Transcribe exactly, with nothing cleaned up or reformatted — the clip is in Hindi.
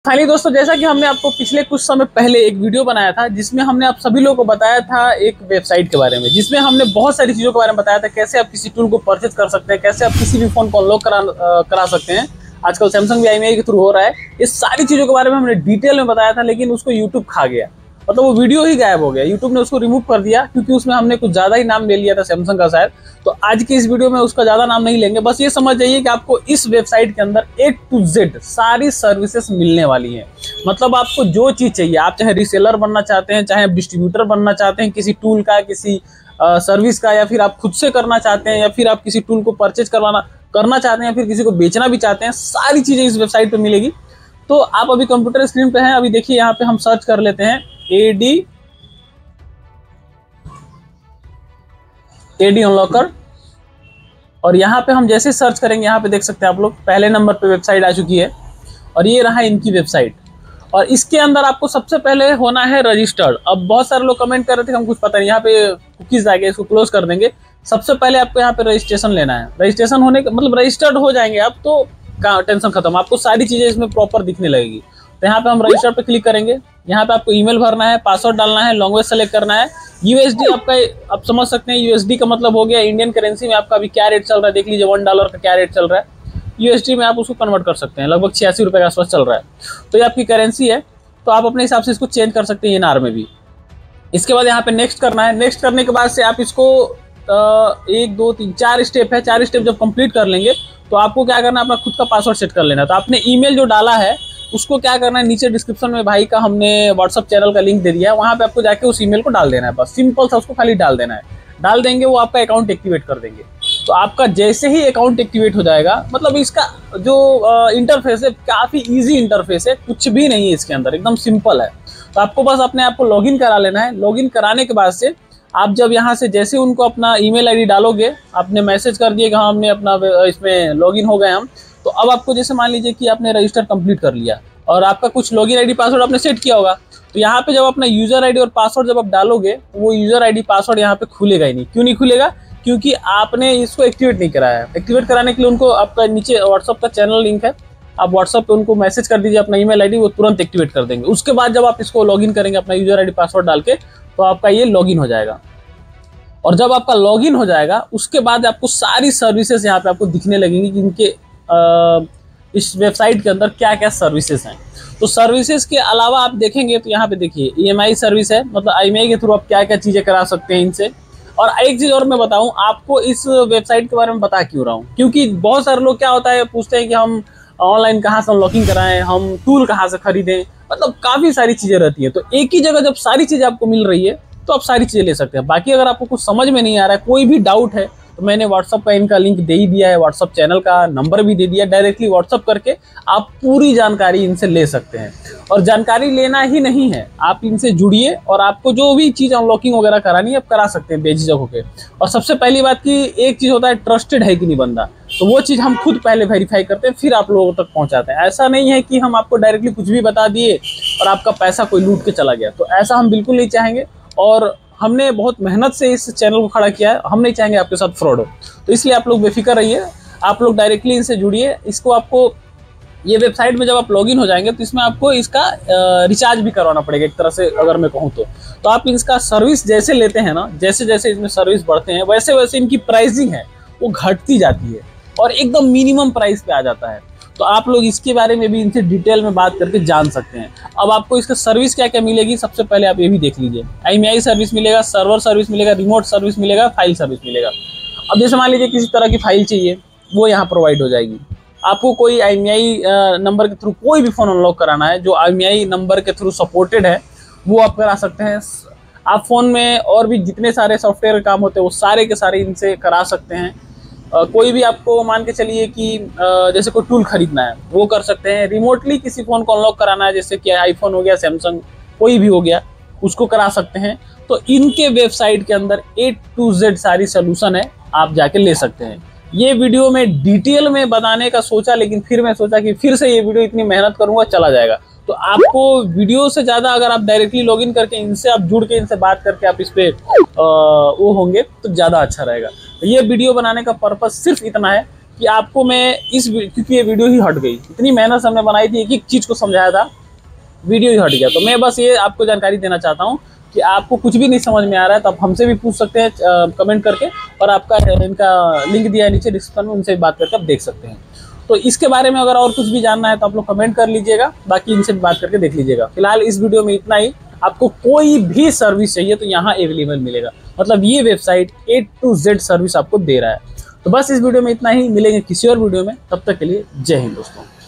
फाइनली दोस्तों, जैसा कि हमने आपको पिछले कुछ समय पहले एक वीडियो बनाया था जिसमें हमने आप सभी लोगों को बताया था एक वेबसाइट के बारे में, जिसमें हमने बहुत सारी चीज़ों के बारे में बताया था। कैसे आप किसी टूल को परचेज कर सकते हैं, कैसे आप किसी भी फोन को अनलॉक करा करा सकते हैं। आजकल सैमसंग भी आई एम ई आई के थ्रू हो रहा है। ये सारी चीज़ों के बारे में हमने डिटेल में बताया था, लेकिन उसको यूट्यूब खा गया। मतलब वो वीडियो ही गायब हो गया, यूट्यूब ने उसको रिमूव कर दिया क्योंकि उसमें हमने कुछ ज़्यादा ही नाम ले लिया था सैमसंग का शायद। तो आज की इस वीडियो में उसका ज़्यादा नाम नहीं लेंगे, बस ये समझ जाइए कि आपको इस वेबसाइट के अंदर ए टू जेड सारी सर्विसेज मिलने वाली हैं। मतलब आपको जो चीज़ चाहिए, आप चाहे रीसेलर बनना चाहते हैं, चाहे आप डिस्ट्रीब्यूटर बनना चाहते हैं किसी टूल का, किसी सर्विस का, या फिर आप खुद से करना चाहते हैं, या फिर आप किसी टूल को परचेज करवाना करना चाहते हैं, या फिर किसी को बेचना भी चाहते हैं, सारी चीज़ें इस वेबसाइट पर मिलेगी। तो आप अभी कंप्यूटर स्क्रीन पे हैं, अभी देखिए यहाँ पे हम सर्च कर लेते हैं ए डी एडी अनलॉकर, और यहाँ पे हम जैसे सर्च करेंगे यहाँ पे देख सकते हैं आप लोग पहले नंबर पे वेबसाइट आ चुकी है, और ये रहा इनकी वेबसाइट। और इसके अंदर आपको सबसे पहले होना है रजिस्टर्ड। अब बहुत सारे लोग कमेंट कर रहे थे हम कुछ पता नहीं, यहाँ पे कुकीज आ गए, इसको क्लोज कर देंगे। सबसे पहले आपको यहाँ पे रजिस्ट्रेशन लेना है। रजिस्ट्रेशन होने का मतलब रजिस्टर्ड हो जाएंगे आप तो टेंशन खत्म, आपको सारी चीजें इसमें प्रॉपर दिखने लगेगी। तो यहाँ पे हम रजिस्टर पे क्लिक करेंगे। यहाँ पे आपको ईमेल भरना है, पासवर्ड डालना है, लैंग्वेज सेलेक्ट करना है। यूएसडी आपका, आप समझ सकते हैं यूएसडी का मतलब हो गया इंडियन करेंसी में आपका अभी क्या रेट चल रहा है। देख लीजिए वन डॉलर का क्या रेट चल रहा है। यूएसडी में आप उसको कन्वर्ट कर सकते हैं, लगभग छियासी रुपये के आसपास चल रहा है। तो ये आपकी करेंसी है, तो आप अपने हिसाब से इसको चेंज कर सकते हैं एनआर में भी। इसके बाद यहाँ पे नेक्स्ट करना है। नेक्स्ट करने के बाद से आप इसको एक दो तीन चार स्टेप है, चार स्टेप जब कंप्लीट कर लेंगे तो आपको क्या करना है, अपना खुद का पासवर्ड सेट कर लेना है। तो आपने ईमेल जो डाला है उसको क्या करना है, नीचे डिस्क्रिप्शन में भाई का हमने व्हाट्सअप चैनल का लिंक दे दिया है, वहाँ पे आपको जाके उस ईमेल को डाल देना है। बस सिंपल सा उसको खाली डाल देना है। डाल देंगे वो आपका अकाउंट एक्टिवेट कर देंगे। तो आपका जैसे ही अकाउंट एक्टिवेट हो जाएगा, मतलब इसका जो इंटरफेस है काफ़ी ईजी इंटरफेस है, कुछ भी नहीं है इसके अंदर, एकदम सिंपल है। तो आपको बस अपने आप को लॉगिन करा लेना है। लॉगिन कराने के बाद से आप जब यहाँ से जैसे उनको अपना ईमेल आईडी डालोगे, आपने मैसेज कर दिए कि हाँ हमने अपना इसमें लॉगिन हो गए हम, तो अब आपको जैसे मान लीजिए कि आपने रजिस्टर कंप्लीट कर लिया और आपका कुछ लॉगिन आईडी पासवर्ड आपने सेट किया होगा, तो यहाँ पे जब अपना यूजर आईडी और पासवर्ड जब आप डालोगे तो वो यूजर आईडी पासवर्ड यहाँ पे खुलेगा ही नहीं। क्यों नहीं खुलेगा? क्योंकि आपने इसको एक्टिवेट नहीं कराया है। एक्टिवेट कराने के लिए उनको आपका नीचे व्हाट्सअप का चैनल लिंक है, आप व्हाट्सअप पे उनको मैसेज कर दीजिए अपना ईमेल आईडी, वो तुरंत एक्टिवेट कर देंगे। उसके बाद जब आप इसको लॉगिन करेंगे अपना यूजर आईडी पासवर्ड डाल के, तो आपका ये लॉगिन हो जाएगा। और जब आपका लॉगिन हो जाएगा उसके बाद आपको सारी सर्विसेज यहाँ पे आपको दिखने लगेंगी कि इनके इस वेबसाइट के अंदर क्या क्या सर्विसेज हैं। तो सर्विसेज के अलावा आप देखेंगे तो यहाँ पे देखिए ई एम आई सर्विस है, मतलब आई एम ई आई के थ्रू आप क्या क्या चीज़ें करा सकते हैं इनसे। और एक चीज़ और मैं बताऊँ आपको, इस वेबसाइट के बारे में बता क्यों रहा हूँ, क्योंकि बहुत सारे लोग क्या होता है पूछते हैं कि हम ऑनलाइन कहाँ से अनलॉकिंग कराएं, हम टूल कहाँ से खरीदें, मतलब काफ़ी सारी चीज़ें रहती है। तो एक ही जगह जब सारी चीज़ें आपको मिल रही है तो आप सारी चीज़ें ले सकते हैं। बाकी अगर आपको कुछ समझ में नहीं आ रहा है, कोई भी डाउट है, तो मैंने व्हाट्सअप का इनका लिंक दे ही दिया है, व्हाट्सअप चैनल का नंबर भी दे दिया। डायरेक्टली व्हाट्सअप करके आप पूरी जानकारी इनसे ले सकते हैं। और जानकारी लेना ही नहीं है, आप इनसे जुड़िए और आपको जो भी चीज़ अनलॉकिंग वगैरह करानी है आप करा सकते हैं बेझिझक होकर। और सबसे पहली बात की एक चीज़ होता है, ट्रस्टेड है कि नहीं बंदा, तो वो चीज़ हम खुद पहले वेरीफाई करते हैं, फिर आप लोगों तक पहुंचाते हैं। ऐसा नहीं है कि हम आपको डायरेक्टली कुछ भी बता दिए और आपका पैसा कोई लूट के चला गया, तो ऐसा हम बिल्कुल नहीं चाहेंगे। और हमने बहुत मेहनत से इस चैनल को खड़ा किया है, हम नहीं चाहेंगे आपके साथ फ्रॉड हो। तो इसलिए आप लोग बेफिक्र रहिए, आप लोग डायरेक्टली इनसे जुड़िए। इसको आपको ये वेबसाइट में जब आप लॉगिन हो जाएंगे तो इसमें आपको इसका रिचार्ज भी करवाना पड़ेगा एक तरह से, अगर मैं कहूँ तो। तो आप इसका सर्विस जैसे लेते हैं ना, जैसे जैसे इसमें सर्विस बढ़ते हैं वैसे वैसे इनकी प्राइसिंग है वो घटती जाती है और एकदम मिनिमम प्राइस पे आ जाता है। तो आप लोग इसके बारे में भी इनसे डिटेल में बात करके जान सकते हैं। अब आपको इसका सर्विस क्या क्या मिलेगी, सबसे पहले आप ये भी देख लीजिए। I M E I service मिलेगा, सर्वर सर्विस मिलेगा, रिमोट सर्विस मिलेगा, फाइल सर्विस मिलेगा। अब जैसे मान लीजिए किसी तरह की फाइल चाहिए, वो यहाँ प्रोवाइड हो जाएगी। आपको कोई I M E I number के थ्रू कोई भी फ़ोन अनलॉक कराना है जो I M E I number के थ्रू सपोर्टेड है, वो आप करा सकते हैं। आप फ़ोन में और भी जितने सारे सॉफ्टवेयर काम होते हैं वो सारे के सारे इनसे करा सकते हैं। Uh, कोई भी आपको मान के चलिए कि uh, जैसे कोई टूल खरीदना है वो कर सकते हैं। रिमोटली किसी फ़ोन को अनलॉक कराना है, जैसे कि आईफोन हो गया, सैमसंग कोई भी हो गया, उसको करा सकते हैं। तो इनके वेबसाइट के अंदर ए टू जेड सारी सोल्यूशन है, आप जाके ले सकते हैं। ये वीडियो में डिटेल में बताने का सोचा, लेकिन फिर मैं सोचा कि फिर से ये वीडियो इतनी मेहनत करूँगा चला जाएगा। तो आपको वीडियो से ज़्यादा अगर आप डायरेक्टली लॉगिन करके इनसे आप जुड़ के इनसे बात करके आप इस पर वो होंगे तो ज़्यादा अच्छा रहेगा। तो ये वीडियो बनाने का पर्पस सिर्फ इतना है कि आपको मैं इस, क्योंकि ये वीडियो ही हट गई, इतनी मेहनत से हमने बनाई थी, एक एक चीज़ को समझाया था, वीडियो ही हट गया। तो मैं बस ये आपको जानकारी देना चाहता हूँ कि आपको कुछ भी नहीं समझ में आ रहा है तो आप हमसे भी पूछ सकते हैं कमेंट करके, और आपका इनका लिंक दिया है नीचे डिस्क्रिप्शन में, उनसे भी बात करके आप देख सकते हैं। तो इसके बारे में अगर और कुछ भी जानना है तो आप लोग कमेंट कर लीजिएगा, बाकी इनसे भी बात करके देख लीजिएगा। फिलहाल इस वीडियो में इतना ही। आपको कोई भी सर्विस चाहिए तो यहाँ अवेलेबल मिलेगा, मतलब ये website A to Z service आपको दे रहा है। तो बस इस वीडियो में इतना ही, मिलेंगे किसी और वीडियो में, तब तक के लिए जय हिंद दोस्तों।